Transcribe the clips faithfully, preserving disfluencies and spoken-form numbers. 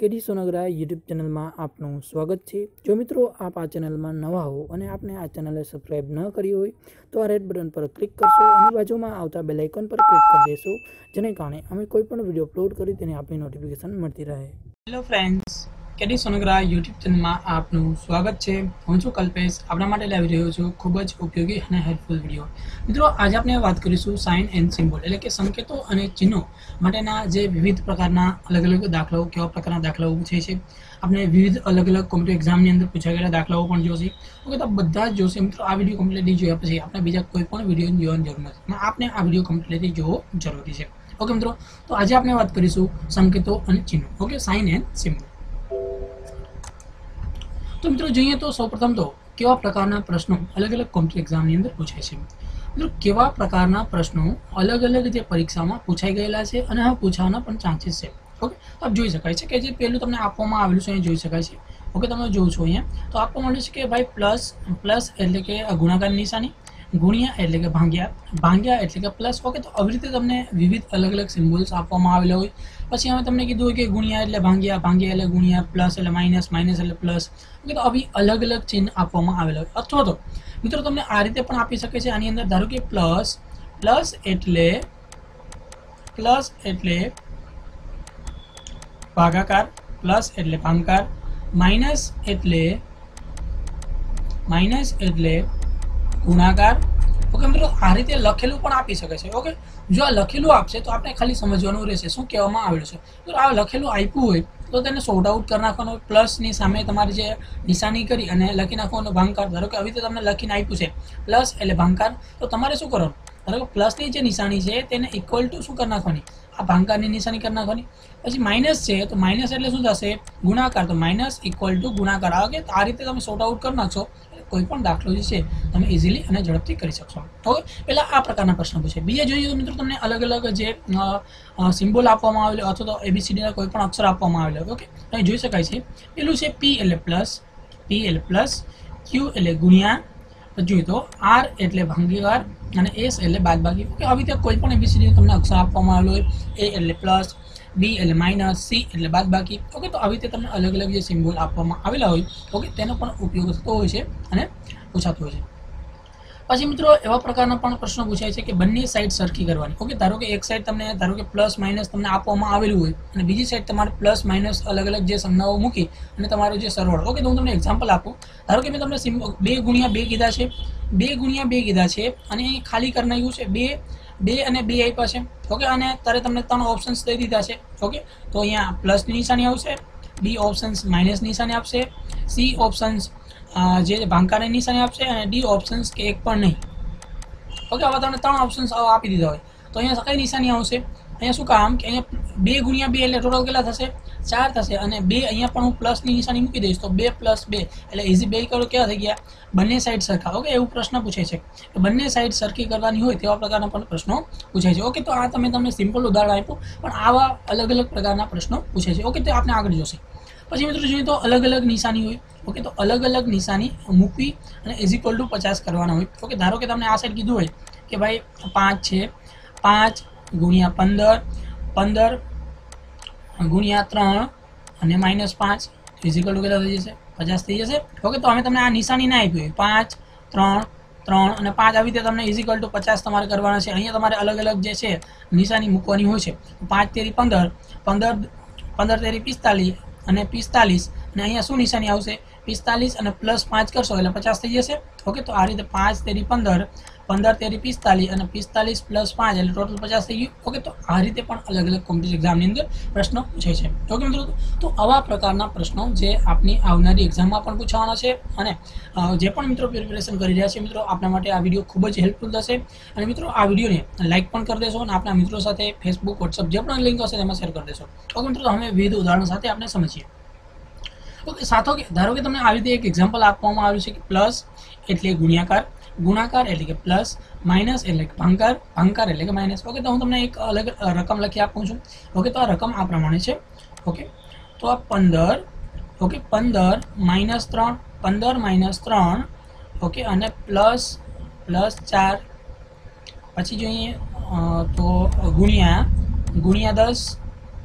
KD Songara YouTube channel में आपनु स्वागत है। जो मित्रों आप आ चैनल में नवा हो और आपने आ चैनल सब्सक्राइब न करी हो तो आ रेड बटन पर क्लिक करशो और बाजू में आता बेल आइकन पर क्लिक कर देशो, जेने कारणे अमे कोईपण विडियो अपलोड करी तेनी आपनी नोटिफिकेशन मळती रहे। Hello friends, KD Songara YouTube channel में आपनु स्वागत है। हूँ छूं कल्पेश, आपणा माटे लावी रह्यो छुं खूब ज उपयोगी और हेल्पफुल विडियो। मित्रों आज आपणे बात करीशुं साइन एंड सिम्बोल एटले के संकेतों और चिन्हों माटेना जे विविध प्रकारना अलग अलग दाखलाओ केवा प्रकारना दाखलाओ पूछाय छे। आपने विविध अलग अलग कॉम्पिटिटिव एक्जाम अंदर पूछाई गयेला दाखलाओ पण जोशे। ओके, तो बधा ज जोशे। मित्रों आ विडियो कम्प्लीटली जोया पछी आपने बीजा कोई पण विडियो जोવાની જરૂર નથી। आपने आ विडियो कम्प्लीटली જોવો જરૂરી છે। ओके मित्रों, तो आज आपणे बात करीशुं संकेतों और चिन्हों। Okay, sign and symbol. तो मित्रों જોઈએ तो સૌપ્રથમ तो केवा प्रकारना प्रश्नों अलग अलग कॉम्पिटिटिव एक्जाम ની અંદર પૂછાય છે। मित्रों केवा प्रकारना प्रश्नों अलग अलग जे परीक्षा में पूछाई गयेला छे अने હવે પૂછવાના પણ ચાન્સીસ છે। ओके, तो आप જોઈ શકાય છે કે જે પહેલું તમને આપવામાં આવેલું છે અહીં જોઈ શકાય છે। ओके, તમે જોવો છો અહીંયા તો આપવામાં આવ્યું છે કે ભાઈ પ્લસ પ્લસ એટલે કે ગુણાકારની નિશાની, ગુણ્યા એટલે કે ભાગ્યા, ભાગ્યા એટલે કે પ્લસ। ઓકે, तो આવી રીતે તમને વિવિધ अलग अलग સિમ્બોલ્સ આપવામાં આવેલા હોય। પછી હવે તમને કીધું હોય કે ગુણ્યા એટલે ભાગ્યા, ભાગ્યા એટલે ગુણ્યા, પ્લસ એટલે માઇનસ, માઇનસ એટલે પ્લસ। ઓકે, तो આવી अलग अलग चिन्ह આપવામાં આવેલા હોય। અથવા તો મિત્રો તમને આ રીતે પણ આપી શકે છે। આની અંદર ધારો કે પ્લસ પ્લસ એટલે પ્લસ એટલે ભાગાકાર, પ્લસ એટલે ભાગાકાર, માઇનસ એટલે માઇનસ એટલે गुणाकार। ओके मित्रों आ रीते लखेलू पण आपी शके छे। ओके, जो आ लखेलू आपशे तो आपने खाली समझवानुं रहेशे शुं कहेवामां आवेलुं छे। तो आ लखेलू आप्युं होय तो तेने सॉर्ट आउट कर नाखवानुं। प्लस नी सामे तमारी जे निशानी करी अने लखी नाखवानुं भागाकार। धारो के આવી રીતે તમને લખીને આપ્યું છે પ્લસ એટલે ભાગાકાર, તો તમારે શું કરવાનું, ધારો કે પ્લસ ની જે નિશાની છે તેને ઇક્વલ ટુ શું કરી નાખવાની, આ ભાગાકારની નિશાની કરી નાખવાની। પછી માઇનસ છે તો માઇનસ એટલે શું થશે, ગુણાકાર, તો માઇનસ ઇક્વલ ટુ ગુણાકાર। ઓકે, તો આ રીતે તમે સॉर्ट आउट કરી નાખશો कोई पण दाखलो जे छे तमे इजीली अने झड़पथी करी शकशो। ओके, पहला आ प्रकारना प्रश्न पूछे। बीजा जोईए तो मित्रों तमने अलग अलग जे सिम्बोल आपवामां आवेलो अथवा तो एबीसीडी ना कोई पण अक्षर आपवामां आवेलो। ओके, અહીં જોઈ શકાય છે પેલું છે P એટલે પ્લસ, P એટલે પ્લસ, Q એટલે ગુણ્યા, પછી તો R એટલે ભાગાકાર અને S એટલે બાદબાકી। ઓકે, આવી રીતે કોઈ પણ એબીસીડી તમને અક્ષર આપવામાં આવેલો હોય, A એટલે પ્લસ, बी એટલે माइनस, सी એટલે બાદબાકી। ओके, तो આવી રીતે તમને अलग अलग જે સિમ્બોલ આપવામાં આવેલા હોય ઓકે તેનો પણ ઉપયોગ થતો હોય છે અને પૂછાતો હોય છે। પછી મિત્રો એવા પ્રકારના પણ પ્રશ્નો પૂછાય છે કે બંને સાઈડ સરખી કરવાની। ओके, ધારો કે એક સાઈડ તમને ધારો કે પ્લસ માઇનસ તમને આપવામાં આવેલું હોય અને બીજી સાઈડ તમારે પ્લસ માઇનસ अलग अलग જે સંજ્ઞાઓ મૂકી અને તમારો જે સરવાળો। ओके, तो હું તમને એક્ઝામ્પલ આપું। ધારો કે મેં તમને બે ગુણ્યા બે કીધા છે, બે ગુણ્યા બે કીધા છે અને અહીં ખાલી કરી નાખ્યું છે બે બે અને બે આપ્યા છે। ओके, અને ત્યારે તમને ત્રણ ઓપ્શન્સ દઈ દીધા છે। ओके, तो અહીંયા પ્લસની નિશાની આવશે, બી ઓપ્શન્સ માઇનસ નિશાની આપશે, સી ઓપ્શન્સ જે ભાગાકારની નિશાની આપશે અને ડી ઓપ્શન્સ કે એક પણ નહીં। ओके, આવા તમને ત્રણ ઓપ્શન્સ આપી દીધા હોય તો અહીંયા કઈ નિશાની આવશે, અહીંયા શું કામ કે અહીંયા બે ગુણ્યા બે એટલે ટોટલ કેટલા થશે, ચાર થશે અને બે અહીંયા પણ હું પ્લસની નિશાની મૂકી દઈશ તો બે પ્લસ બે એટલે ઇઝી બે કરો કેવા થઈ ગયા, બંને સાઈડ સરખા। ओके, એવું प्रश्न पूछे છે કે બંને સાઈડ સરખી કરવાની હોય તેવા પ્રકારના પણ પ્રશ્નો પૂછાય છે। ओके, तो આ તમે તમને સિમ્પલ ઉદાહરણ આપ્યું પણ આવા અલગ અલગ પ્રકારના પ્રશ્નો પૂછાય છે। ओके, तो આપણે આગળ જોશે। પછી મિત્રો જોઈએ તો अलग अलग નિશાની હોય। ओके, तो अलग अलग નિશાની મૂકવી અને ઇઝ ઇક્વલ ટુ પચાસ કરવાના હોય। ओके, ધારો કે તમને આ સાઈડ કીધું હોય કે ભાઈ પાંચ છે, પાંચ ગુણ્યા પંદર, પંદર ગુણ્યા ત્રણ અને માઇનસ પાંચ ઇઝ ઇક્વલ ટુ કેટલા થઈ જશે, પચાસ થઈ જશે। ओके, तो અમે તમને આ નિશાની ના આપી હોય પાંચ, ત્રણ, ત્રણ અને પાંચ આવી રીતે તમને ઇઝ ઇક્વલ ટુ પચાસ તમારે કરવાના છે। અહીંયા તમારે अलग अलग જે છે નિશાની મૂકવાની હોય છે। પાંચ તેરી પંદર, પંદર પંદર તેરી પિસ્તાલીસ અને પિસ્તાલીસ અને અહીંયા શું નિશાની આવશે, પિસ્તાલીસ અને પ્લસ પાંચ કરશો એટલે પચાસ થઈ જશે। ओके, तो आ रीते पांच तेरी पंदर, पंदर तेरी पिस्तालीस और पिस्तालीस प्लस पांच એટલે टोटल पचास થઈ ગયું। ओके, तो आ रीते पण अलग अलग कॉम्पिटिटिव एग्जाम ની અંદર પ્રશ્નો પૂછાય છે। ओके મિત્રો, तो આવા પ્રકારના પ્રશ્નો જે આપની આવનારી એક્ઝામમાં પણ પૂછવાના છે અને જે પણ મિત્રો પ્રિપેરેશન કરી રહ્યા છે મિત્રો આપના માટે આ વિડિયો ખૂબ જ હેલ્પફુલ થશે। અને મિત્રો આ વિડિયોને લાઈક પણ કરી દેશો અને આપના મિત્રો સાથે ફેસબુક, વોટ્સએપ જે પણ લિંક હશે તેમાં શેર કરી દેશો। ओके મિત્રો, તો હવે વિવિધ ઉદાહરણ સાથે આપણે સમજીએ। ओके, साथो के धारो के तमने आ रीते एक एग्जाम्पल आपवामां आव्युं छे कि प्लस एटले गुण्याकार, गुणाकार एटले के प्लस, माइनस एटले के भागाकार, भागाकार एटले के माइनस। ओके, तो हूँ तमने एक अलग रकम लखी आपું છું। ओके, तो आ रकम आ प्रमाणे छे। ओके, तो आ पंदर, ओके पंदर माइनस त्रण, पंदर माइनस त्रण, ओके अने प्लस प्लस चार, पछी जोईए तो गुणिया गुणिया दस,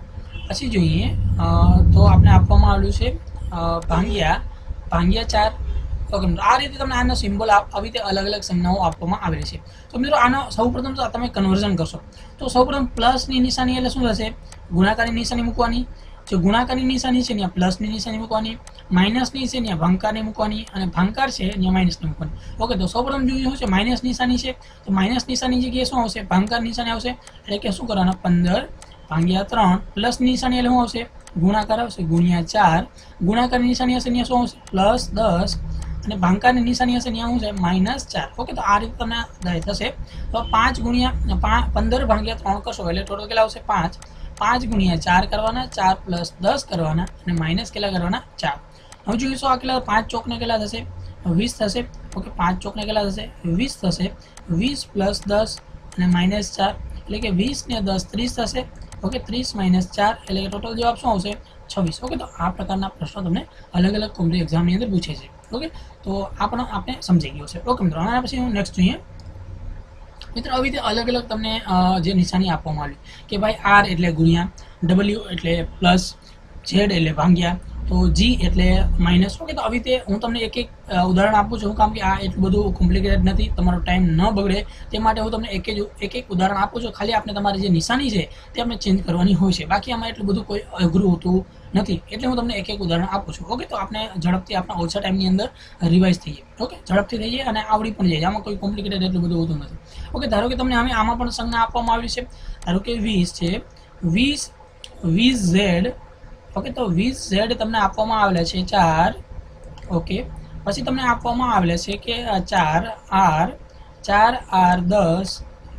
પછી જોઈએ તો આપણે આપવામાં આવેલું છે ભાંગ્યા ભાંગ્યા ચાર. ઓકે મિત્રો, આ રીતે તમને આનો સિમ્બોલ આવી રીતે અલગ અલગ સંજ્ઞાઓ આપવામાં આવેલી છે. તો મિત્રો આનો સૌપ્રથમ તો તમે કન્વર્ઝન કરશો તો સૌપ્રથમ પ્લસની નિશાની એટલે શું થશે? ગુણાકારની નિશાની મૂકવાની. જે ગુણાકારની નિશાની છે ત્યાં પ્લસની નિશાની મૂકવાની, માઇનસની છે ત્યાં ભાંગાકારની મૂકવાની, અને ભાંગાકાર છે ત્યાં માઇનસની મૂકવાની. ઓકે, તો સૌપ્રથમ જોઈએ શું છે? માઇનસ નિશાની છે, તો માઇનસ નિશાની જગ્યાએ શું આવશે? ભાંગાકાર નિશાની આવશે. એટલે કે શું કરવાના? પંદર ભાંગ્યા ત્રણ. પ્લસ નિશાની એટલે શું આવશે? ગુણાકાર આવશે, ગુણ્યા ચાર. ગુણાકારની નિશાની હશે ત્યાં શું આવશે? પ્લસ દસ. અને ભાંગાકારની નિશાની હશે ત્યાં શું છે? માઇનસ ચાર. ઓકે, તો આ રીતે તમને થશે. તો પાંચ ગુણ્યા પંદર ભાંગ્યા ત્રણ કરશો એટલે ટોટલ કેટલા આવશે? પાંચ. પાંચ ગુણ્યા ચાર કરવાના, ચાર પ્લસ દસ કરવાના, અને માઇનસ કેટલા કરવાના? ચાર. હવે જોઈશું આ કેટલા? પાંચ ચોકને કેટલા થશે? વીસ થશે. ઓકે, પાંચ ચોકને કેટલા થશે? વીસ થશે. વીસ પ્લસ દસ અને માઇનસ ચાર એટલે કે વીસ ને દસ ત્રીસ થશે. ઓકે, ત્રીસ માઇનસ ચાર એટલે કે ટોટલ જવાબ શું આવશે? છવ્વીસ. ઓકે, તો આ પ્રકારના પ્રશ્નો તમને અલગ અલગ કોમ્પિટિટિવ એક્ઝામની અંદર પૂછે છે. ઓકે, તો આ પણ આપણે સમજી ગયો છે. ઓકે મિત્રો, આના પછી હું નેક્સ્ટ જોઈએ મિત્રો. આવી રીતે અલગ અલગ તમને જે નિશાની આપવામાં આવી કે ભાઈ આર એટલે ગુણ્યા, ડબલ્યુ એટલે પ્લસ, ઝેડ એટલે ભાંગ્યા, તો જી એટલે માઇનસ. ઓકે, તો આવી રીતે હું તમને એક એક ઉદાહરણ આપું છું. કામ કે આ એટલું બધું કોમ્પ્લિકેટેડ નથી, તમારો ટાઈમ ન બગડે તે માટે હું તમને એક જ એક એક ઉદાહરણ આપું છું. ખાલી આપણે તમારી જે નિશાની છે તે આપણે ચેન્જ કરવાની હોય છે. બાકી આમાં એટલું બધું કોઈ અઘરું હોતું નથી, એટલે હું તમને એક એક ઉદાહરણ આપું છું. ઓકે, તો આપણે ઝડપથી આપણા ઓછા ટાઈમની અંદર રિવાઇઝ થઈએ. ઓકે, ઝડપથી થઈ જાય અને આવડી પણ જાય. આમાં કોઈ કોમ્પ્લિકેટેડ એટલું બધું હોતું નથી. ઓકે, ધારો કે તમને અમે આમાં પણ સંજ્ઞા આપવામાં આવેલી છે. ધારો કે વીસ છે, વીસ વીસ ઝેડ. ઓકે, તો વીસ ઝેડ તમને આપવામાં આવેલા છે ચાર. ઓકે, પછી તમને આપવામાં આવેલા છે કે ચાર આર, ચાર આર દસ,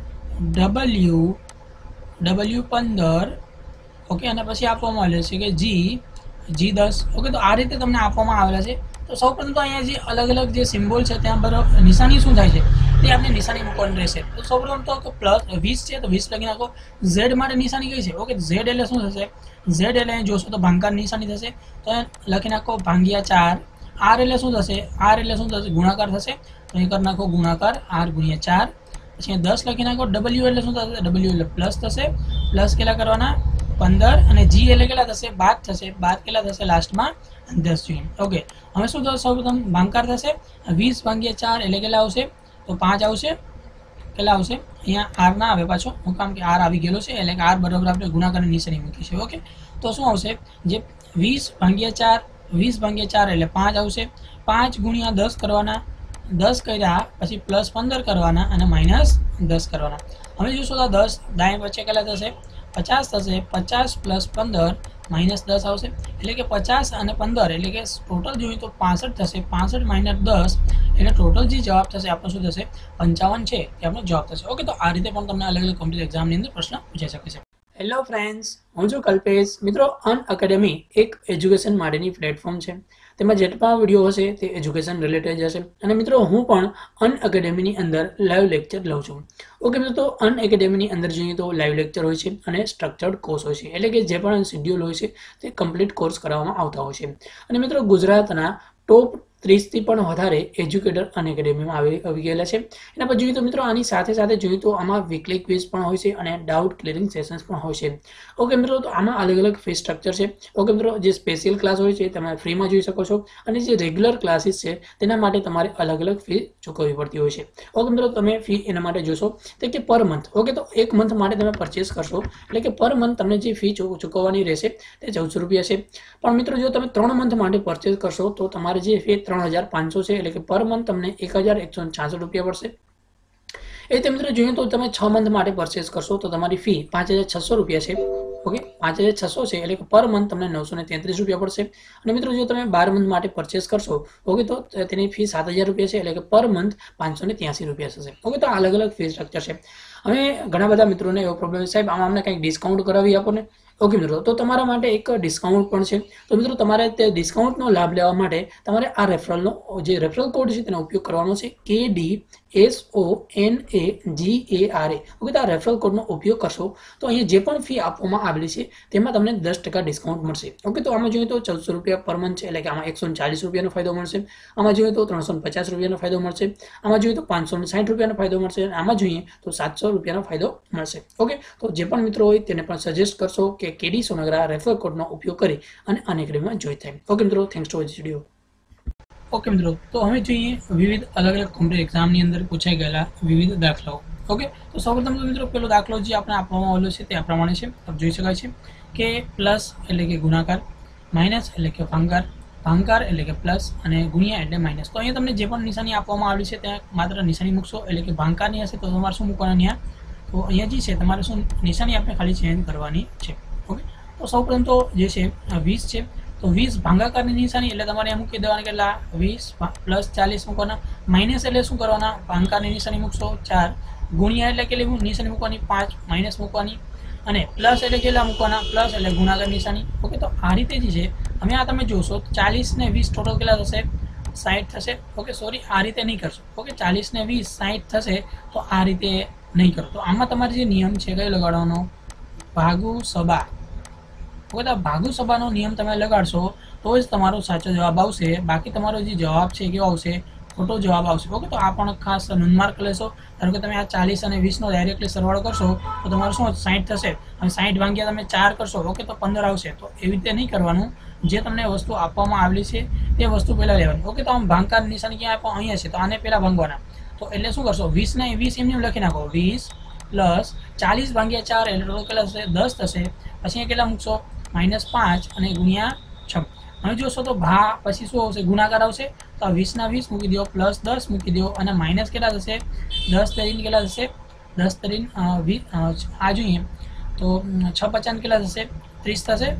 ડબલ્યુ ડબલ્યુ પંદર. ઓકે, અને પછી આપવામાં આવેલા છે કે જી જી દસ. ઓકે, તો આ રીતે તમને આપવામાં આવેલા છે. તો સૌપ્રથમ તો અહીંયા જે અલગ અલગ જે સિમ્બોલ છે ત્યાં બરાબર નિશાની શું થાય છે તે આપણે નિશાની મૂકવાની રહેશે. તો સૌપ્રથમ તો પ્લસ વીસ છે તો વીસ લખી નાખો. ઝેડ માટે નિશાની કઈ છે? ઓકે, ઝેડ એટલે શું થશે? ઝેડ એટલે જોશો તો ભાંગાકાર નિશાની થશે, તો લખી નાખો ભાંગ્યા ચાર. આર એટલે શું થશે? આર એટલે શું થશે? ગુણાકાર થશે, તો એ કરી નાખો ગુણાકાર આર ગુણ્યા ચાર. પછી દસ લખી નાખો. ડબલ્યુ એટલે શું થશે? ડબલ્યુ એટલે પ્લસ થશે, પ્લસ કેટલા કરવાના? પંદર. અને જી એટલે કેટલા થશે? બાદ થશે, બાદ કેટલા થશે લાસ્ટમાં? દસ જોઈએ. ઓકે, હવે શું થશે? સૌપ્રથમ ભાંગાકાર થશે. વીસ ભાંગ્યા ચાર એટલે કેટલા આવશે? તો પાંચ આવશે. કેટલા આવશે? અહીંયા આર ના આવે પાછો, હું કામ કે આર આવી ગયેલો છે એટલે કે આર બરાબર આપણે ગુણાકારની નિશાની મૂકી છે. ઓકે, તો શું આવશે? જે વીસ ભાંગ્યા ચાર, વીસ ભાંગ્યા ચાર એટલે પાંચ આવશે. પાંચ ગુણ્યા દસ કરવાના, દસ કર્યા પછી પ્લસ પંદર કરવાના અને માઇનસ દસ કરવાના. હવે જોશો તો દસ દાય વચ્ચે કેટલા થશે? પચાસ થશે. પચાસ પ્લસ પંદર માઇનસ દસ આવશે, એટલે કે પચાસ અને પંદર એટલે કે ટોટલ જોઈએ તો પાસઠ થશે. પાસઠ માઇનસ દસ એટલે ટોટલ જે જવાબ થશે આપણો શું થશે? પંચાવન છે તે આપણો જવાબ થશે. ઓકે, તો આ રીતે પણ તમને અલગ અલગ કોમ્પિટિટિવ એક્ઝામની અંદર પ્રશ્ન પૂછાઈ શકે છે. હેલો ફ્રેન્ડ્સ, હું છું કલ્પેશ. મિત્રો, અન એકેડમી એક એજ્યુકેશન માટેની પ્લેટફોર્મ છે. તેમાં જેટલા વિડીયો હશે તે એજ્યુકેશન રિલેટેડ હશે. અને મિત્રો, હું પણ અન એકેડમીની અંદર લાઈવ લેક્ચર લઉં છું. ઓકે મિત્રો, તો અન એકેડમીની અંદર જોઈએ તો લાઈવ લેક્ચર હોય છે અને સ્ટ્રક્ચર્ડ કોર્સ હોય છે. એટલે કે જે પણ શેડ્યુલ હોય છે તે કમ્પ્લીટ કોર્સ કરાવવામાં આવતા હોય છે. અને મિત્રો, ગુજરાતના ટોપ ત્રીસથી પણ વધારે એજ્યુકેટર અન એકેડમીમાં આવી આવી ગયેલા છે. એના પછી જોઈએ તો મિત્રો, આની સાથે સાથે જોઈએ તો આમાં વીકલી ક્વિઝ પણ હોય છે અને ડાઉટ ક્લિયરિંગ સેશન્સ પણ હોય છે. ઓકે મિત્રો, તો આમાં અલગ અલગ ફી સ્ટ્રક્ચર છે. ઓકે મિત્રો, જે સ્પેશિયલ ક્લાસ હોય છે તમે ફ્રીમાં જોઈ શકો છો, અને જે રેગ્યુલર ક્લાસીસ છે તેના માટે તમારે અલગ અલગ ફી ચૂકવવી પડતી હોય છે. ઓકે મિત્રો, તમે ફી એના માટે જોશો તો કે પર મંથ. ઓકે, તો એક મંથ માટે તમે પરચેસ કરશો એટલે કે પર મંથ તમને જે ફી ચૂકવવાની રહેશે તે ચૌદસો રૂપિયા છે. પણ મિત્રો, જો તમે ત્રણ મંથ માટે પરચેસ કરશો તો તમારે જે ફી ત્રણ હજાર પાંચસો છે, એટલે કે પર મંથ તમને એક હજાર એકસો છાસઠ રૂપિયા પડશે. એ રીતે મિત્રો જોઈએ તો તમે છ મંથ માટે પરચેસ કરશો તો તમારી ફી પાંચ હજાર છસો રૂપિયા છે. ઓકે, પાંચ હજાર છસો છે એટલે કે પર મંથ તમને નવસો ને તેત્રીસ રૂપિયા પડશે. અને મિત્રો, જો તમે બાર મંથ માટે પરચેસ કરશો ઓકે તો તેની ફી સાત હજાર રૂપિયા છે, એટલે કે પર મંથ પાંચસો ને ત્યાસી રૂપિયા થશે. ઓકે, તો અલગ અલગ ફી સ્ટ્રક્ચર છે. હવે ઘણા બધા મિત્રોને એવો પ્રોબ્લેમ છે, સાહેબ આમાં અમને કંઈક ડિસ્કાઉન્ટ કરાવી આપો ને. ઓકે મિત્રો, તો તમારા માટે એક ડિસ્કાઉન્ટ પણ છે. તો મિત્રો, તમારે તે ડિસ્કાઉન્ટનો લાભ લેવા માટે તમારે આ રેફરલનો જે રેફરલ કોડ છે તેનો ઉપયોગ કરવાનો છે, કે D S O N A G A R A okay તો આ રેફરલ કોડનો ઉપયોગ કરશો તો અહીંયા જે પણ ફી આપવામાં આવેલી છે તેમાં તમને દસ ટકા ડિસ્કાઉન્ટ મળશે. ઓકે તો આમાં જોઈએ તો ચૌદસો રૂપિયા પર મંથ છે, એટલે કે આમાં એકસો ચાલીસ રૂપિયાનો ફાયદો મળશે. આમાં જોઈએ તો ત્રણસો પચાસ રૂપિયાનો ફાયદો મળશે. આમાં જોઈએ તો પાંચસો સાઠ રૂપિયાનો ફાયદો મળશે. આમાં જોઈએ તો સાતસો રૂપિયાનો ફાયદો મળશે. ઓકે તો જે પણ મિત્રો હોય તેને પણ સજેસ્ટ કરશો કે કેડી સોનગરા રેફરલ કોડનો ઉપયોગ કરી અને અનેક રીમાં જોઈ થાય. ઓકે મિત્રો, thanks to watch video. Okay મિત્રો, તો હવે જોઈએ વિવિધ અલગ અલગ કોમ્પિટિટિવ એક્ઝામની અંદર પૂછાઈ ગયેલા વિવિધ દાખલાઓ. ઓકે તો સૌપ્રથમ તો મિત્રો પેલો દાખલો જે આપણે આપવામાં આવેલો છે તે આ પ્રમાણે છે. આપ જોઈ શકાય છે કે પ્લસ એટલે કે ગુણાકાર, માઇનસ એટલે કે ભાંગાકાર, ભાંગાકાર એટલે કે પ્લસ અને ગુણ્યા એટલે માઇનસ. તો અહીંયા તમને જે પણ નિશાની આપવામાં આવેલી છે ત્યાં માત્ર નિશાની મૂકશો, એટલે કે ભાંગાકારની હશે તો તમારે શું મૂકવાનું ત્યાં, તો અહીંયા જે છે તમારે શું નિશાની આપણે ખાલી ચેન્જ કરવાની છે. ઓકે તો સૌપ્રથમ તો જે છે વીસ છે, તો વીસ ભાંગાકારની નિશાની એટલે તમારે મૂકી દેવાના કેટલા વીસ પ્લસ ચાલીસ મૂકવાના. માઇનસ એટલે શું કરવાના, ભાંગાકારની નિશાની મૂકશો ચાર, ગુણ્યા એટલે કેટલી નિશાની મૂકવાની પાંચ, માઇનસ મૂકવાની, અને પ્લસ એટલે કેટલા મૂકવાના પ્લસ એટલે ગુણાકાર નિશાની. ઓકે તો આ રીતે જે છે અમે આ તમે જોશો ચાલીસ ને વીસ ટોટલ કેટલા થશે સાઠ થશે. ઓકે સોરી આ રીતે નહીં કરશો. ઓકે ચાલીસ ને વીસ સાઠ થશે તો આ રીતે નહીં કરો. તો આમાં તમારે જે નિયમ છે કયો લગાડવાનો, ભાગુ સબા. ઓકે તો ભાગુ સભાનો નિયમ તમે લગાડશો તો જ તમારો સાચો જવાબ આવશે, બાકી તમારો જે જવાબ છે કેવો આવશે, ખોટો જવાબ આવશે. ઓકે તો આ પણ ખાસ નોંધમાર્ક લેશો. ધારો કે તમે આ ચાલીસ અને વીસનો ડાયરેક્ટલી સરવાળો કરશો તો તમારું શું સાઠ થશે, અને સાઠ ભાગ્યા તમે ચાર કરશો ઓકે તો પંદર આવશે. તો એવી રીતે નહીં કરવાનું, જે તમને વસ્તુ આપવામાં આવેલી છે તે વસ્તુ પહેલાં લેવાની. ઓકે તો આમ ભાંગાકાર નિશાની ક્યાં આપો અહીંયા છે તો આને પહેલાં ભાંગવાના. તો એટલે શું કરશો, વીસ ને વીસ એમને લખી નાખો, વીસ પ્લસ ચાલીસ ભાગ્યા ચાર એટલે કેટલા થશે દસ થશે. પછી કેટલા મૂકશો માઇનસ પાંચ અને ગુણ્યા છ. હવે જોશો તો ભા પછી શું આવશે ગુણાકાર આવશે, તો આ વીસના વીસ મૂકી દો પ્લસ દસ મૂકી દો અને માઇનસ કેટલા થશે દસ તરીને કેટલા થશે દસ તરીને વીસ. આ જોઈએ તો છ પચાસ કેટલા થશે ત્રીસ થશે.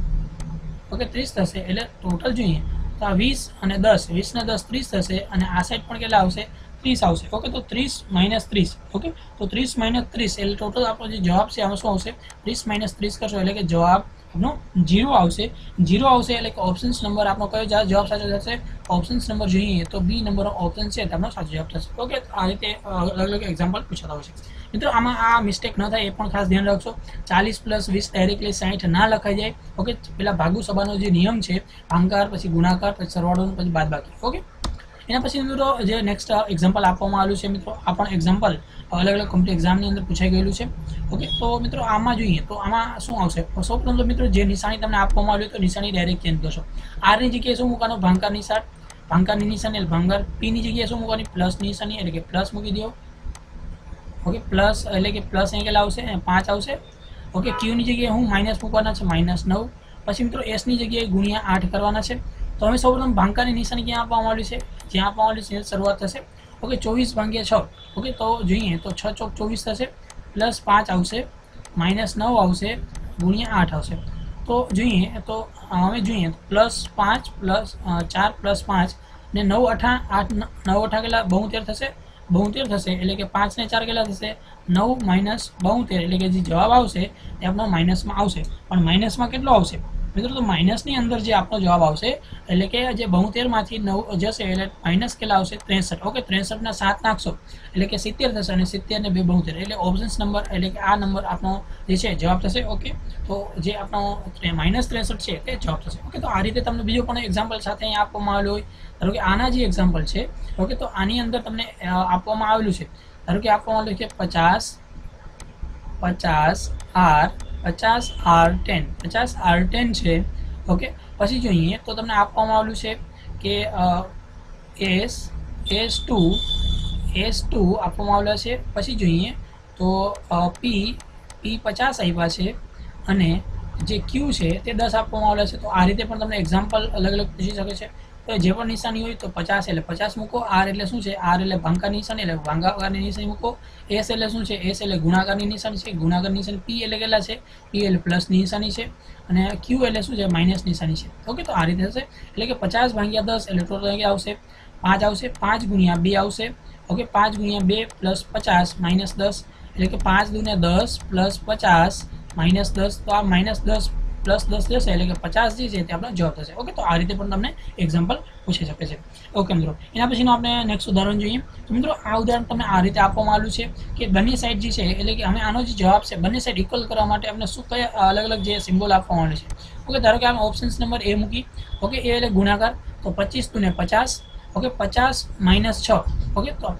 ઓકે ત્રીસ થશે એટલે ટોટલ જોઈએ તો આ વીસ અને દસ વીસ ને દસ ત્રીસ થશે અને આ સાઈડ પણ કેટલા આવશે ત્રીસ આવશે. ઓકે તો ત્રીસ માઇનસ ત્રીસ. ઓકે તો ત્રીસ માઇનસ ત્રીસ એટલે ટોટલ આપણો જે જવાબ છે આમાં શું આવશે ત્રીસ માઇનસ ત્રીસ કરશો એટલે કે જવાબ આપણો જીરો આવશે. જીરો આવશે એટલે કે ઓપ્શન્સ નંબર આપણો કયો જવાબ સાચો થશે, ઓપ્શન્સ નંબર જોઈએ તો બી નંબર ઓપ્શન છે આપણો સાચો જવાબ થશે. ઓકે આ રીતે અલગ અલગ એક્ઝામ્પલ પૂછાતા હોય છે. મિત્રો આમાં આ મિસ્ટેક ન થાય એ પણ ખાસ ધ્યાન રાખશો. ચાલીસ પ્લસ વીસ ડાયરેક્ટલી સાઠ ના લખાઈ જાય. ઓકે પેલા ભાગુ સભાનો જે નિયમ છે ભાંગાકાર પછી ગુણાકાર પછી સરવાળો પછી બાદબાકી. ઓકે એના પછી મિત્રો જે નેક્સ્ટ એક્ઝામ્પલ આપવામાં આવેલું છે મિત્રો આ પણ એક્ઝામ્પલ અલગ અલગ કોમ્પિટિટિવ એક્ઝામની અંદર પૂછાઈ ગયેલું છે. ઓકે તો મિત્રો આમાં જોઈએ તો આમાં શું આવશે, સૌપ્રથમ તો મિત્રો જે નિશાની તમને આપવામાં આવ્યું તો નિશાની ડાયરેક્ટ ચેન્જ કરશો. આરની જગ્યાએ શું મૂકવાનું ભાંગાકાર નિશાન, ભાંગાકારની નિશાની એટલે ભાંગાકાર. પીની જગ્યાએ શું મૂકવાની પ્લસ નિશાની એટલે કે પ્લસ મૂકી દો. ઓકે પ્લસ એટલે કે પ્લસ અહીં કેટલા આવશે પાંચ આવશે. ઓકે ક્યુની જગ્યાએ હું માઇનસ મૂકવાના છે માઇનસ નવ. પછી મિત્રો એસની જગ્યાએ ગુણ્યા આઠ કરવાના છે. તો હવે સૌપ્રથમ ભાંગાકારની નિશાની ક્યાં આપવામાં આવી છે, જ્યાં આપવામાં આવી છે શરૂઆત થશે. ઓકે ચોવીસ ભાગ્યા છ. ઓકે તો જોઈએ તો છ ચોક ચોવીસ થશે પ્લસ પાંચ આવશે માઇનસ નવ આવશે ગુણ્યા આઠ આવશે. તો જોઈએ તો હવે જોઈએ પ્લસ પાંચ પ્લસ ચાર પ્લસ પાંચ ને નવ અઠા આઠ નવ અઠા કેટલા બોતેર થશે, બોતેર થશે એટલે કે પાંચ ને ચાર કેટલા થશે નવ માઇનસ બોતેર એટલે કે જે જવાબ આવશે તે આપણો માઇનસમાં આવશે. પણ માઇનસમાં કેટલો આવશે મિત્રો, તો માઇનસની અંદર જે આપણો જવાબ આવશે એટલે કે જે બોતેરમાંથી નવ જશે એટલે માઇનસ કેટલા આવશે ત્રેસઠ. ઓકે ત્રેસઠના સાત નાખશો એટલે કે સિત્તેર થશે અને સિત્તેર ને બે બોતેર એટલે ઓપ્શન્સ નંબર એટલે કે આ નંબર આપણો જે છે જવાબ થશે. ઓકે તો જે આપણો માઇનસ ત્રેસઠ છે તે જવાબ થશે. ઓકે તો આ રીતે તમને બીજો પણ એક્ઝામ્પલ સાથે અહીં આપવામાં આવેલું હોય. ધારો કે આના જે એક્ઝામ્પલ છે ઓકે તો આની અંદર તમને આપવામાં આવેલું છે. ધારો કે આપવામાં આવેલું છે પચાસ પચાસ આર પચાસ આર ટેન પચાસ આર ટેન છે. ઓકે પછી જોઈએ તો તમને આપવામાં આવેલું છે કે S S two S two આપવામાં આવેલા છે. પછી જોઈએ તો પી પી પચાસ આપ્યા છે અને જે ક્યુ છે તે દસ આપવામાં આવેલા છે. તો આ રીતે પણ તમને એક્ઝામ્પલ અલગ અલગ પૂછી શકે છે. તો જે પણ નિશાની હોય તો પચાસ એટલે પચાસ મૂકો, આર એટલે શું છે આર એટલે ભાંગાકારની નિશાની એટલે ભાંગાકારની નિશાની મૂકો, એસ એટલે શું છે એસ એટલે ગુણાકારની નિશાની છે ગુણાકારની નિશાની, પી એટલે કેટલા છે પી એટલે પ્લસની નિશાની છે અને ક્યુ એટલે શું છે માઇનસ નિશાની છે. ઓકે તો આ રીતે થશે એટલે કે પચાસ ભાગ્યા દસ એટલે ટોટલ ક્યાં આવશે પાંચ આવશે, પાંચ ગુણ્યા બે આવશે. ઓકે પાંચ ગુણ્યા બે પ્લસ પચાસ માઇનસ દસ એટલે કે પાંચ દુને દસ પ્લસ પચાસ માઇનસ દસ. તો આ માઇનસ દસ પ્લસ દસ જશે એટલે કે પચાસ જે છે તે આપણો જવાબ થશે. ઓકે, તો આ રીતે પણ તમને એક્ઝામ્પલ પૂછી શકે છે. ઓકે મિત્રો, એના પછીનું આપણે નેક્સ્ટ ઉદાહરણ જોઈએ. તો મિત્રો આ ઉદાહરણ તમને આ રીતે આપવામાં આવ્યું છે કે બંને સાઈડ જે છે એટલે કે અમે આનો જે જવાબ છે બંને સાઈડ ઇક્વલ કરવા માટે આપણે શું કયા અલગ અલગ જે સિમ્બોલ આપવામાં આવે છે. ઓકે, ધારો કે આપણે ઓપ્શન્સ નંબર એ મૂકી. ઓકે, એ એટલે ગુણાકાર, તો પચીસ દુને પચાસ. ઓકે, પચાસ માઇનસ છ. ઓકે, તો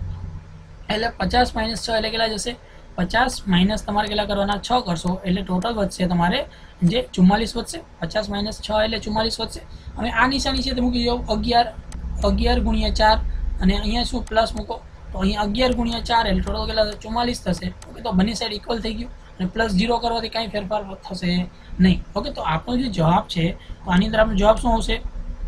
એટલે પચાસ માઇનસ છ એટલે કેટલા જશે? પચાસ માઇનસ તમારે કેટલા કરવાના? છ કરશો એટલે ટોટલ વધશે તમારે જે ચુમ્માલીસ વધશે. પચાસ માઇનસ છ એટલે ચુમ્માલીસ વધશે. હવે આ નિશાની છે તે મૂકી દો અગિયાર અગિયાર ગુણ્યા ચાર, અને અહીંયા શું પ્લસ મૂકો તો અહીંયા અગિયાર ગુણ્યા ચાર એટલે ટોટલ કેટલા? ચુમ્માલીસ થશે. ઓકે, તો બંને સાઈડ ઇક્વલ થઈ ગયું અને પ્લસ ઝીરો કરવાથી કાંઈ ફેરફાર થશે નહીં. ઓકે, તો આપણો જે જવાબ છે તો આની અંદર આપણો જવાબ શું આવશે?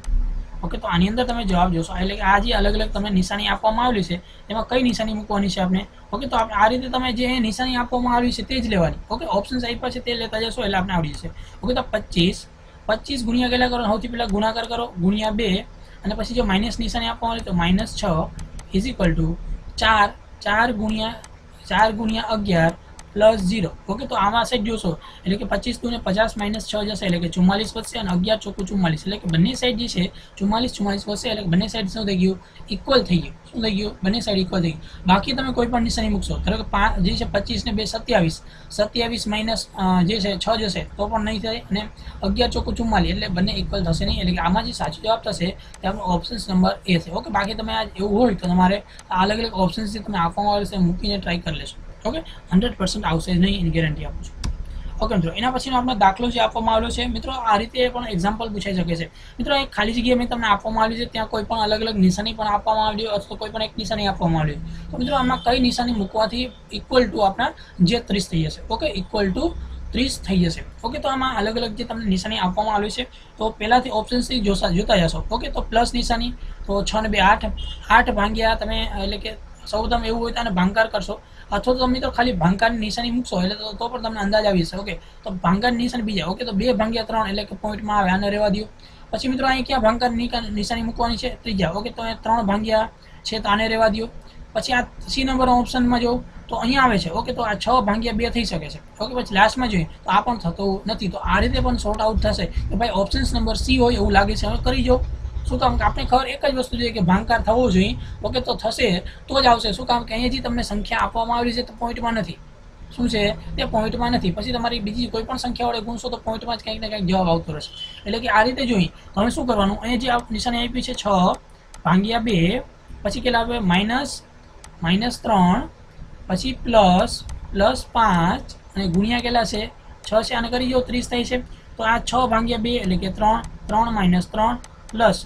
ઓકે, તો આની અંદર તમે જવાબ જોશો એટલે કે આ જે અલગ અલગ તમને નિશાની આપવામાં આવેલી છે એમાં કઈ નિશાની મૂકવાની છે આપણે. ઓકે, તો આપણે આ રીતે તમે જે નિશાની આપવામાં આવી છે તે જ લેવાની. ઓકે, ઓપ્શન્સ આપ્યા છે તે લેતા જશો એટલે આપણે આવડી જશે. ઓકે, તો પચીસ પચીસ ગુણ્યા કેટલા કરો? સૌથી પહેલાં ગુણાકાર કરો, ગુણ્યા બે, અને પછી જો માઇનસ નિશાની આપવામાં આવી તો માઇનસ છ ઇઝ ઇક્વલ ટુ ચાર ચાર ગુણ્યા ચાર ગુણ્યા અગિયાર પ્લસ ઝીરો. ઓકે, તો આમાં સાઈડ જોશો એટલે કે પચીસ દુને પચાસ માઇનસ છ જશે એટલે કે ચુમ્માલીસ વધશે, અને અગિયાર ચોખ્ખું ચુમ્માલીસ એટલે કે બંને સાઈડ જે છે ચુમ્માલીસ ચુમ્માલીસ વધશે એટલે કે બંને સાઈડ શું થઈ ગયું? ઇક્વલ થઈ ગયું. શું થઈ ગયું? બંને સાઈડ ઇક્વલ થઈ ગયું. બાકી તમે કોઈ પણ નિશાની મૂકશો, ધારો કે પાંચ જે છે પચીસ ને બે સત્યાવીસ, સત્યાવીસ માઇનસ જે છે છ જશે તો પણ નહીં થાય, અને અગિયાર ચોખ્ખું ચુમ્માલીસ એટલે બંને ઇક્વલ થશે નહીં. એટલે કે આમાં જે સાચો જવાબ થશે તે આપણો ઓપ્શન્સ નંબર એ છે. ઓકે, બાકી તમે આ એવું હોય તો તમારે અલગ અલગ ઓપ્શન્સ જે તમે આપવામાં આવે છે મૂકીને ટ્રાય કરી લેશો. ઓકે, હંડ્રેડ પર્સન્ટ આવશે નહીં એની ગેરંટી આપું છું. ઓકે મિત્રો, એના પછીનો આપણો દાખલો જે આપવામાં આવ્યો છે મિત્રો આ રીતે પણ એક્ઝામ્પલ પૂછાઈ શકે છે. મિત્રો એક ખાલી જગ્યા મેં તમને આપવામાં આવી છે, ત્યાં કોઈ પણ અલગ અલગ નિશાની પણ આપવામાં આવી હોય અથવા કોઈ પણ એક નિશાની આપવામાં આવી હોય તો મિત્રો આમાં કઈ નિશાની મૂકવાથી ઇક્વલ ટુ આપણા જે ત્રીસ થઈ જશે. ઓકે, ઇક્વલ ટુ ત્રીસ થઈ જશે. ઓકે, તો આમાં અલગ અલગ જે તમને નિશાની આપવામાં આવી છે તો પહેલાંથી ઓપ્શન્સથી જોતા જોતા જશો. ઓકે, તો પ્લસ નિશાની તો છ ને બે આઠ, આઠ ભાગ્યા તમે એટલે કે સૌ તમે એવું હોય તો આને ભાંગાર કરશો, અથવા તો તમે તો ખાલી ભાંગારની નિશાની મૂકશો એટલે તો તો પણ તમને અંદાજ આવી જશે. ઓકે, તો ભાંગારની નિશાની બીજા. ઓકે, તો બે ભાગ્યા ત્રણ એટલે કે પોઈન્ટમાં આવે, આને રહેવા દો. પછી મિત્રો અહીં ક્યાં ભાંગારની નિશાની મૂકવાની છે? ત્રીજા. ઓકે, તો ત્રણ ભાગ્યા છે તો આને રહેવા દો. પછી આ સી નંબર ઓપ્શનમાં જો તો અહીંયા આવે છે. ઓકે, તો આ છ ભાગ્યા બે થઈ શકે છે. ઓકે, પછી લાસ્ટમાં જોઈએ તો આ પણ થતું નથી. તો આ રીતે પણ શોર્ટ આઉટ થશે કે ભાઈ ઓપ્શન્સ નંબર સી હોય એવું લાગે છે. હવે કરી જો શું કામ કે આપણે ખબર એક જ વસ્તુ જોઈએ કે ભાંગાર થવો જોઈએ. ઓકે, તો થશે તો જ આવશે. શું કામ કે અહીંયા જે તમને સંખ્યા આપવામાં આવી છે તો પોઈન્ટમાં નથી. શું છે તે પોઈન્ટમાં નથી. પછી તમારી બીજી કોઈ પણ સંખ્યા વડે ગુણશો તો પોઈન્ટમાં જ કંઈક ને કંઈક જવાબ આવતો રહેશે. એટલે કે આ રીતે જોઈએ તો હવે શું કરવાનું? અહીંયા જે નિશાની આપી છે છ ભાગ્યા બે, પછી કેટલા આવે? માઇનસ માઇનસ ત્રણ, પછી પ્લસ પ્લસ પાંચ, અને ગુણ્યા કેટલા છે? છ છે. આને કરી દો ત્રીસ થાય છે. તો આ છ ભાગ્યા બે એટલે કે ત્રણ, ત્રણ માઇનસ ત્રણ પ્લસ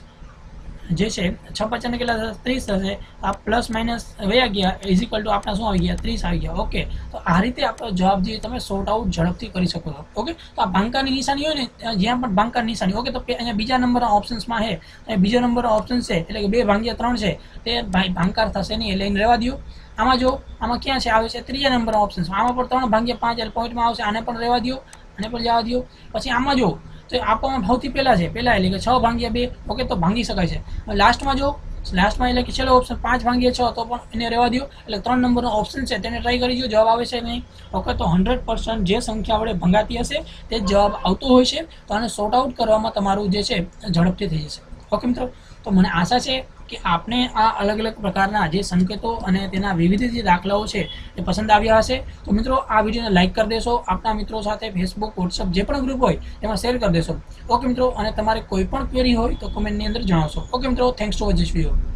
જે છે છ પચાસ કેટલા થશે? ત્રીસ થશે. આ પ્લસ માઇનસ વયા ગયા ઇઝ ઇક્વલ ટુ આપણા શું આવી ગયા? ત્રીસ આવી ગયા. ઓકે, તો આ રીતે આપણો જવાબ જે તમે સોર્ટ આઉટ ઝડપથી કરી શકો છો. ઓકે, તો આ ભાંગારની નિશાની હોય ને જ્યાં પણ ભાંગાર નિશાની. ઓકે, તો અહીંયા બીજા નંબરના ઓપ્શન્સમાં છે, અહીંયા બીજો નંબરનો ઓપ્શન છે એટલે કે બે ભાગ્યા ત્રણ છે તે ભાંગાર થશે નહીં એટલે એને રહેવા દો. આમાં જો આમાં ક્યાં છે? આવે છે ત્રીજા નંબરના ઓપ્શન્સ. આમાં પણ ત્રણ ભાગ્યા પાંચ એટલે પોઈન્ટમાં આવશે, આને પણ રહેવા દો, આને પણ જવા દો. પછી આમાં જો તો આપવામાં સૌથી પહેલાં છે પહેલાં એટલે કે છ ભાગ્યા બે. ઓકે, તો ભાંગી શકાય છે. લાસ્ટમાં જો લાસ્ટમાં એટલે કે છેલ્લો ઓપ્શન પાંચ ભાગ્યા છ તો પણ એને રહેવા દો. એટલે ત્રણ નંબરનો ઓપ્શન છે તેને ટ્રાય કરી જો જવાબ આવે છે નહીં. ઓકે, તો હંડ્રેડ પર્સન્ટ જે સંખ્યા વડે ભંગાતી હશે તે જ જવાબ આવતો હોય છે. તો આને સોર્ટ આઉટ કરવામાં તમારું જે છે ઝડપથી થઈ જશે. ઓકે મિત્રો, તો મને આશા છે કે આપને આ અલગ અલગ પ્રકારના જે સંકેતો અને તેના વિવિધ જે દાખલાઓ છે એ પસંદ આવ્યા હશે. તો મિત્રો આ વિડીયોને લાઇક કરી દેશો, આપણા મિત્રો સાથે ફેસબુક, વોટ્સઅપ જે પણ ગ્રુપ હોય તેમાં શેર કરી દેશો. ઓકે મિત્રો, અને તમારે કોઈ પણ ક્વેરી હોય તો કોમેન્ટની અંદર જણાવશો. ઓકે મિત્રો, thanks to watch this video.